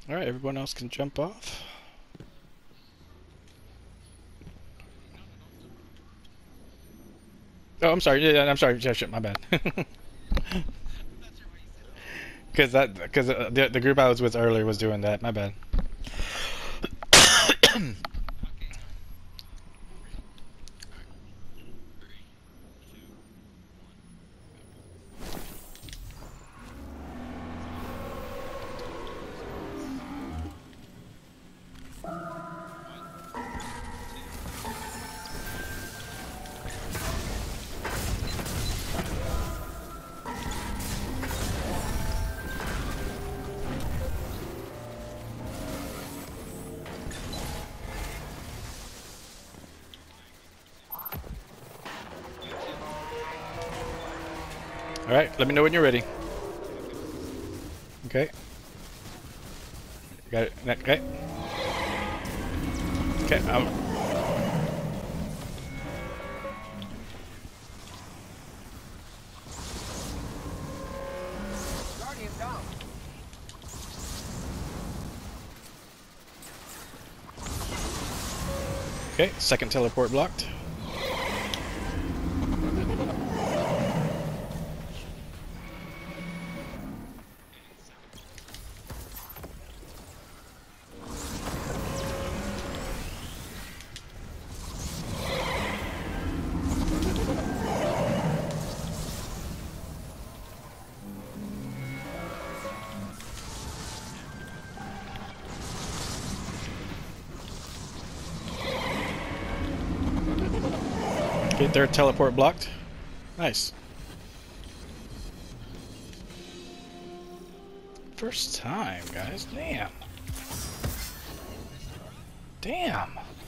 Alright, everyone else can jump off. Oh, I'm sorry. Yeah, I'm sorry. Yeah, shit, my bad. Because the group I was with earlier was doing that. My bad. Alright, let me know when you're ready. Okay. Got it. Okay. Okay, okay, second teleport blocked. Okay, third teleport blocked. Nice. First time, guys. Damn. Damn.